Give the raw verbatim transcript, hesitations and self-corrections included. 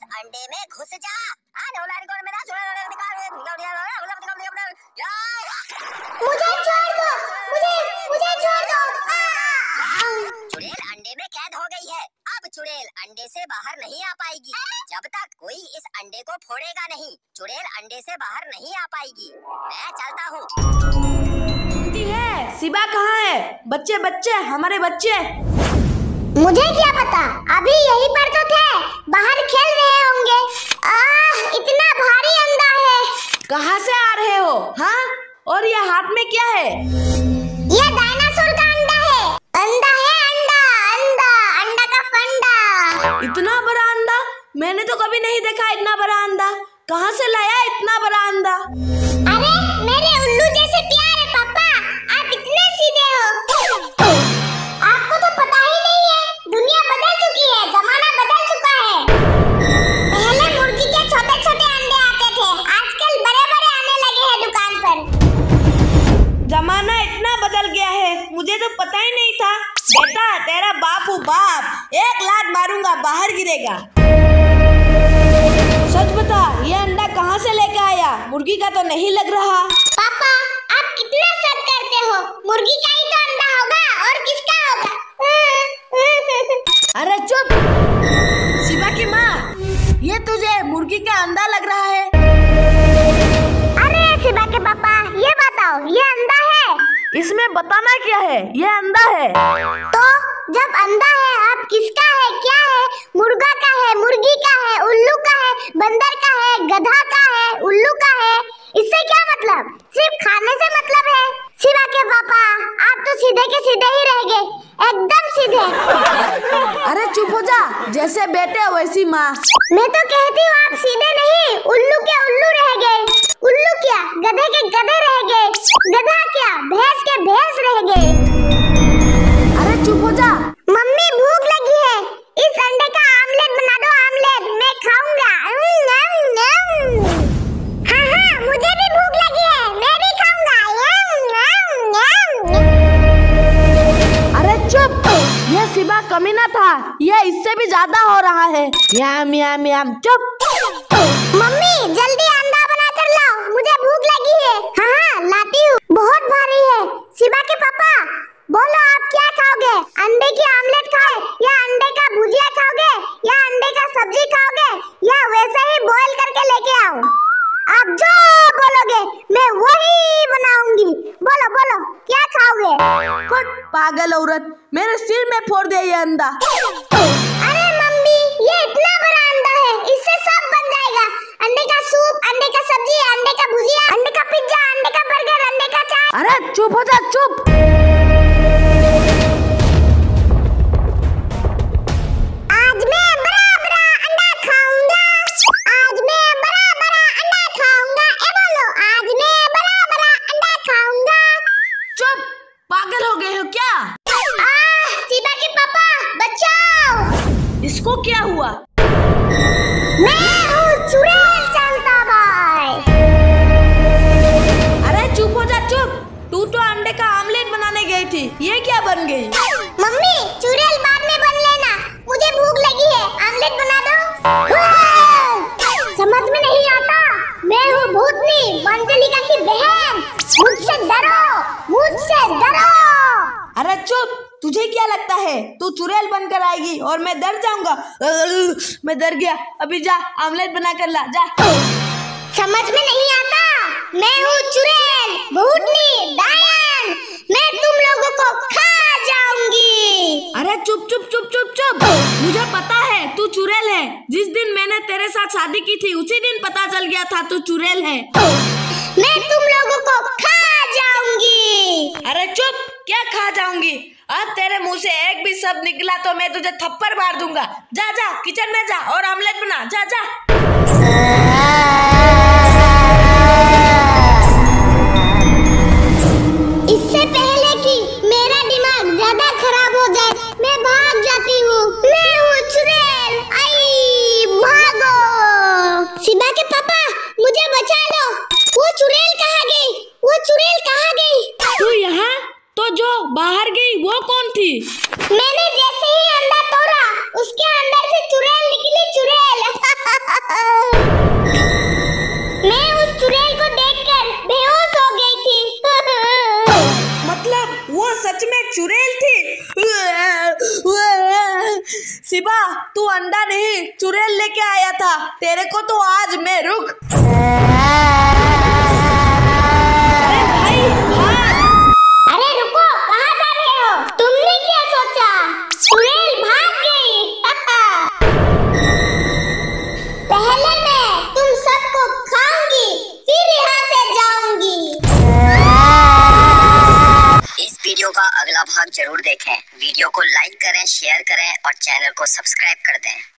अंडे में घुस जा। मुझे छोड़ दो, मुझे मुझे छोड़ दो। चुड़ैल अंडे में कैद हो गई है। अब चुड़ैल अंडे से बाहर नहीं आ पाएगी जब तक कोई इस अंडे को फोड़ेगा नहीं। चुड़ैल अंडे से बाहर नहीं आ पाएगी। मैं चलता हूँ। है सिबा कहाँ है? बच्चे बच्चे हमारे बच्चे। मुझे क्या पता, अभी यहीं पर तो थे, बाहर खेल रहे होंगे। आह, इतना भारी अंडा है। कहाँ से आ रहे हो? हाँ, और ये हाथ में क्या है? ये डायनासोर का अंडा है। अंडा है, अंडा अंडा अंडा का फंडा। इतना बड़ा अंडा मैंने तो कभी नहीं देखा। इतना बड़ा अंडा कहाँ से लाया? इतना बड़ा अंडा। अरे मेरे उल्लू जैसे प्यारे पापा, आप इतने सीधे हो। आपको तो पता ही नहीं है, दुनिया बदल चुकी है, जमाना बदल चुका है। पहले मुर्गी के छोटे छोटे अंडे आते थे, आजकल बड़े बड़े आने लगे हैं दुकान पर। जमाना इतना बदल गया है, मुझे तो पता ही नहीं था। बेटा तेरा बाप हूँ बाप, एक लात मारूंगा बाहर गिरेगा। सच बता, ये अंडा कहाँ से लेके आया? मुर्गी का तो नहीं लग रहा। पापा आप कितना शक करते हो, मुर्गी का ही तो अंडा होगा, और किसका होगा? अरे चुप शिवा की माँ, ये तुझे मुर्गी का अंडा लग रहा है। अरे शिवा के पापा, ये बताओ ये अंडा है? इसमें बताना क्या है? ये अंडा है। तो जब अंडा है, आप किसका है? क्या है? मुर्गा का है, मुर्गी का है, उल्लू का है, बंदर का है, गधा का है, उल्लू का है? इससे क्या मतलब? सिर्फ खाने से मतलब है। शिवा के पापा आप तो सीधे के सीधे ही रह गए, एकदम सीधे। अरे चुप हो जा, जैसे बेटे वैसी माँ। मैं तो कहती हूँ आप सीधे नहीं, उल्लू के उल्लू रह गए। उल्लू क्या, गधे के गधे रह गए। गधा क्या, भैंस के भैंस रह गए। अरे चुप हो जा। मम्मी भूख लगी है, इस अंडे का आमलेट बना दो, आमलेट मैं खाऊंगा। हाँ हाँ मुझे भी भूख लगी है, मैं भी खाऊंगा। अरे चुप, ये शिवा कमीना था, ये इससे भी ज्यादा हो रहा है। याम याम याम चुप। मम्मी जल्दी अंडा बना कर लाओ, मुझे भूख लगी है। हाँ हाँ लाती हूँ, बहुत भारी है। शिवा के पापा बोलो आप क्या खाओगे? अंडे की आमलेट खाओ, या अंडे का भुजिया खाओगे, या अंडे का सब्जी खाओगे, या वैसे ही बॉईल करके लेके आओ? आप जो बोलोगे मैं वही बनाऊंगी। बोलो बोलो क्या खाओगे? फट पागल औरत, मेरे सिर में फोड़ दे ये अंडा। अरे मम्मी ये इतना बड़ा अंडा है, इससे सब बन जाएगा। अंडे का सूप, अंडे का सब्जी, अंडे का भुजिया, अंडे का पिज्जा, अंडे का बर्गर, अंडे का चाय। अरे चुप हो जा चुप। आज मैं बड़ा बड़ा अंडा खाऊंगा, आज मैं बड़ा बड़ा अंडा खाऊंगा। ए बोलो, आज मैं बड़ा बड़ा अंडा खाऊंगा। चुप, पागल हो गए हो क्या? आह, शिवा के पापा बचाओ। इसको क्या हुआ? मैं हूँ चुड़ैल चलता भाई। अरे चुप हो जा चुप, तू तो अंडे का आमलेट बनाने गई थी, ये क्या बन गई? मम्मी चुड़ैल बाद में बन लेना, मुझे भूख लगी है, आमलेट बना दो। समझ में नहीं आता, मैं हूँ भूतनी, मंजलिका की बहन। मुझसे डरो, मुझसे डरो। अरे चुप, तुझे क्या लगता है तू चुड़ैल बनकर आएगी और मैं डर जाऊंगा? मैं डर गया, अभी जा आमलेट बना कर ला जा। समझ में नहीं आता, मैं हूँ चुड़ैल, भूतनी, डायन, मैं तुम लोगों को खा जाऊंगी। अरे चुप चुप चुप चुप चुप, मुझे पता है तू चुड़ैल है। जिस दिन मैंने तेरे साथ शादी की थी उसी दिन पता चल गया था तू चुड़ैल है। मैं तुम लोगों को खा जाऊंगी। अरे चुप, क्या खा जाऊंगी? अब तेरे मुंह से एक भी शब्द निकला तो मैं तुझे थप्पड़ मार दूंगा। जा जा किचन में जा और आमलेट बना, जा जा। इससे पहले कि मेरा दिमाग ज्यादा खराब हो जाए, मैं भाग जाती हूँ। मैं हूँ चुड़ैल, आई भागो। शिवा के पापा मुझे बचा लो, वो चुड़ैल कहाँ गई? वो चुड़ैल कहाँ गई? तू यहाँ? तो जो बाहर गई वो कौन थी? मैंने जैसे ही अंडा तोड़ा, उसके अंदर से चुड़ैल निकली, चुड़ैल। तू अंडा नहीं चुड़ैल लेके आया था, तेरे को तो आज मैं रुक। अरे भाई भाग। अरे रुको, कहाँ जा रहे हो? तुमने क्या सोचा चुड़ैल भाग गई? पहले मैं तुम सबको खाऊंगी, फिर यहाँ से जाऊंगी। इस वीडियो का अगला भाग जरूर देखें। वीडियो को लाइक करें, शेयर करें और चैनल को सब्सक्राइब कर दें।